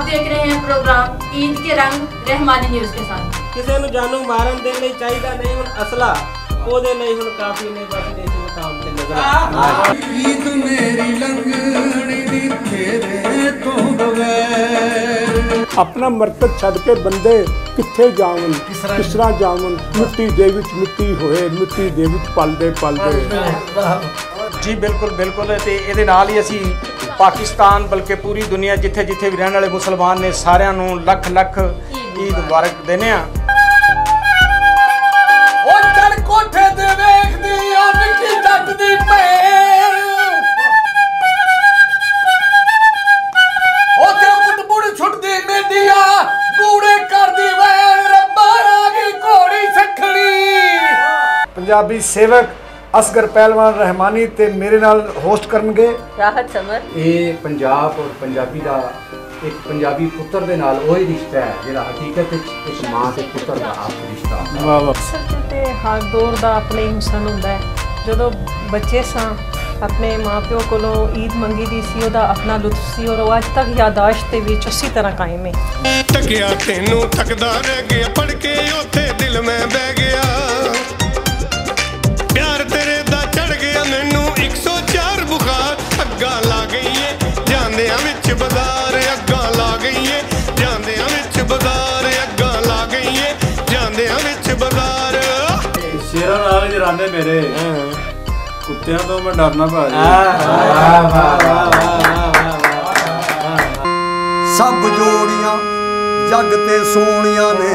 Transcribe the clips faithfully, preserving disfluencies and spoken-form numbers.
देख रहे हैं प्रोग्राम ईद के रंग रहमानी न्यूज़ के साथ। किसी ਨੂੰ ਜਾਨੂ ਮਾਰਨ ਦੇ ਲਈ ਚਾਹੀਦਾ ਨਹੀਂ ਹੁਣ ਅਸਲਾ, ਉਹਦੇ ਲਈ ਹੁਣ ਕਾਫੀ ਨੇ ਬਸ ਦੇਸ਼ ਮੁਕਾਮ ਤੇ ਨਜ਼ਰ ਆ। ਈਦ ਮੇਰੀ ਲੰਘਣੀ ਦੀ ਤੇਰੇ ਤੋਂ ਬਗੈਰ अपना मरकज छड़ के बंदे किथे जावन, किस तरह जावन, मिट्टी दे विच मिट्टी होए, मिट्टी दे विच पलदे पलदे। जी बिल्कुल बिल्कुल। ते इहदे नाल ही असीं पाकिस्तान बल्कि पूरी दुनिया जिथे जिथे भी रहने वाले मुसलमान ने सारियां नूं लख लख ईद मुबारक देने आ। ओ चढ़ कोठे ते वेखदी आ निक्की जट दी भैण, ओ ते बुड़ बुड़ छुटदी मेडिया कूड़े करदी वैन, रब्बा आ गई घोड़ी सखणी। पंजाबी सेवक असगर पहलवान रहमानी ते मेरे नाल होस्ट करनगे राहत समर। ये पंजाब और पंजाबी का एक पंजाबी पुत्र दे नाल वही रिश्ता है जिहड़ा हकीकत विच एक मां ते पुत्र का आप रिश्ता। वाह वाह। ते हर दौर का अपने हुसन हुंदा है। जदों बच्चे सां अपने माँ प्यो कोलों ईद मंगी दी सी, ओदा अपना लुत्फ सी और अज तक यादाश्त दे विच उसी तरह कायम है। टकिया तेनू थकदा रह गया पढ़ के ओथे दिल में बह गया, प्यार तेरे दा चढ़ गया मैनू एक सौ चार बुखार। अग्गा ला गई है जांदियां विच बाजार, अग्गा ला गई है जांदियां विच बाजार, अग्गा ला गई है जांदियां विच बाजार। शेरां नाल जराने मेरे कुत्तियां तो मैं डरना भाजी। सब जोड़ियां जग ते सोनिया ने,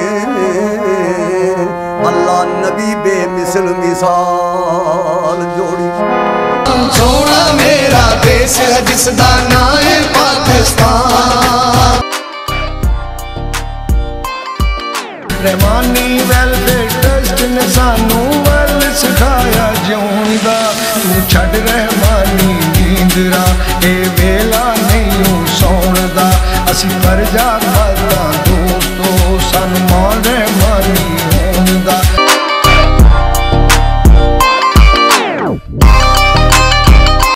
अल्लाह नबी बेमिसल मिसाल जोड़ी। सोना मेरा देश है जिसदा नाम है पाकिस्तान। रहमानी वेलफेयर ट्रस्ट ने सानू वल सिखाया जिउंदा, तू छड़ रह